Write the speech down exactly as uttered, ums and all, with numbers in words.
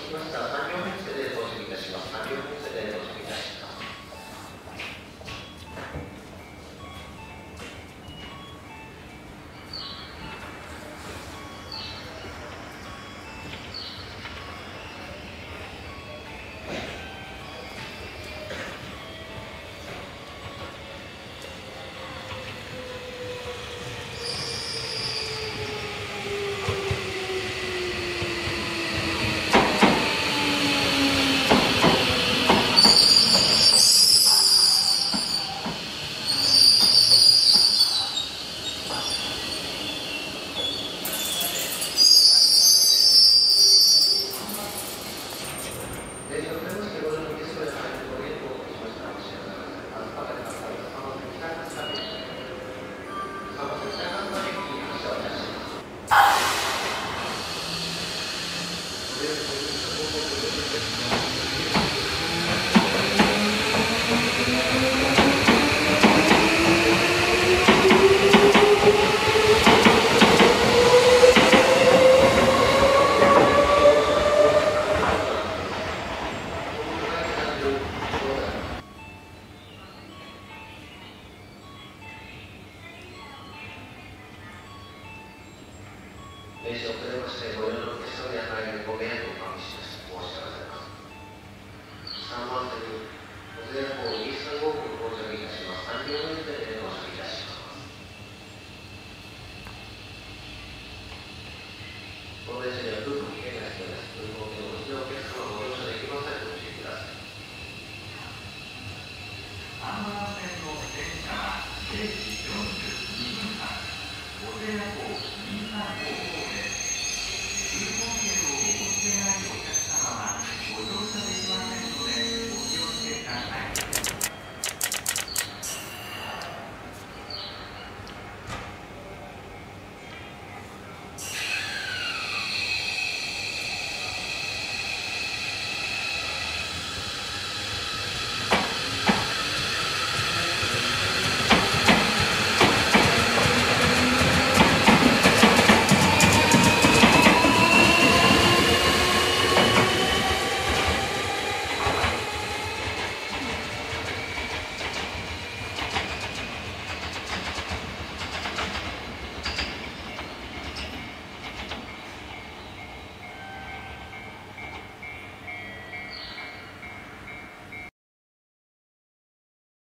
きましてはさん両編成で到着いたします。さん両編成で到着いたします。名刺をくれまして、ご用のお客様に与えるご迷惑をおかけしまして申し訳ございません。さんばんてに、小瀬谷港にさんごう号到着いたします。さん両編成で到着いたします。この電車には空港危険が必要です。空港でお持ちのお客様はご乗車できませんのでご注意ください。 さんばん線の電車はれいじよんじゅうにふんかん、小瀬谷港にさんごう号です。空港券をお持ちでないお客様はご乗車できませんので、お気をつけください。